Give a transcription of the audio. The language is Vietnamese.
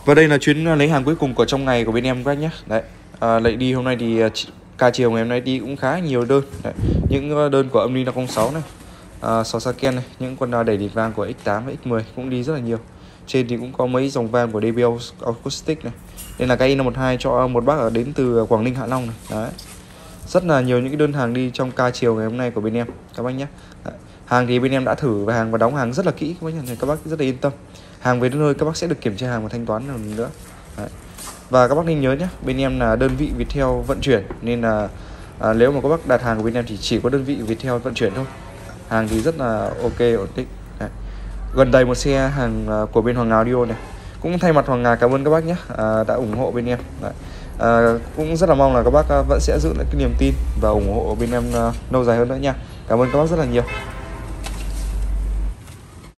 Và đây là chuyến lấy hàng cuối cùng của trong ngày của bên em các bác nhé. Đấy, lại đi hôm nay thì ca chiều ngày hôm nay đi cũng khá nhiều đơn. Đấy, những đơn của âm ly 506 này, Sosaken này, những con đẩy đỉnh vàng của X8 và X10 cũng đi rất là nhiều. Trên thì cũng có mấy dòng van của DB Acoustic này. Đây là cái I512 cho một bác ở đến từ Quảng Ninh Hạ Long này. Đấy, rất là nhiều những cái đơn hàng đi trong ca chiều ngày hôm nay của bên em các bác nhé. Đấy, hàng thì bên em đã thử và đóng hàng rất là kỹ các bác nhé, các bác rất là yên tâm. Hàng về đến nơi các bác sẽ được kiểm tra hàng và thanh toán lần nữa. Đấy. Và các bác nên nhớ nhé, bên em là đơn vị Viettel vận chuyển nên là nếu mà các bác đặt hàng của bên em thì chỉ có đơn vị Viettel vận chuyển thôi. Hàng thì rất là ok, ổn định. Đấy. Gần đầy một xe hàng của bên Hoàng Ngà Audio này. Cũng thay mặt Hoàng Ngà cảm ơn các bác nhé, đã ủng hộ bên em. Đấy. Cũng rất là mong là các bác vẫn sẽ giữ lại cái niềm tin và ủng hộ bên em lâu dài hơn nữa nha. Cảm ơn các bác rất là nhiều.